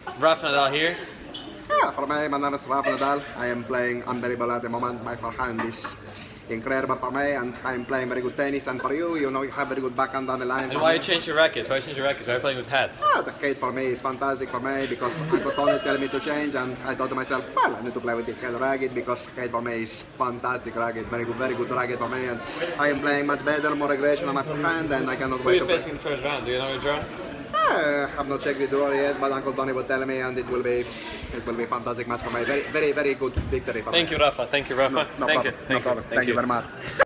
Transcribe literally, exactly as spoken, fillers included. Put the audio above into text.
Rafa Nadal here. Yeah, for me, my name is Rafa Nadal. I am playing unbelievable at the moment. My forehand is incredible for me, and I am playing very good tennis. And for you, you know, you have very good backhand down the line. And why you change your rackets? Why you change your rackets? Why are you playing with hat? Ah, the kid for me is fantastic for me because I got only tell me to change, and I thought to myself, well, I need to play with the head racket because kid for me is fantastic racket, very good, very good racket for me, and I am playing much better, more aggression on my forehand, and I cannot Who are wait you to play. facing in the first round? Do you know your draw? Uh, I have not checked the draw yet, but Uncle Tony will tell me, and it will be it will be a fantastic match for me. Very, very, very good victory for Thank me. you, Rafa. Thank you, Rafa. No, no Thank problem. you. No Thank problem. you. Thank you very much.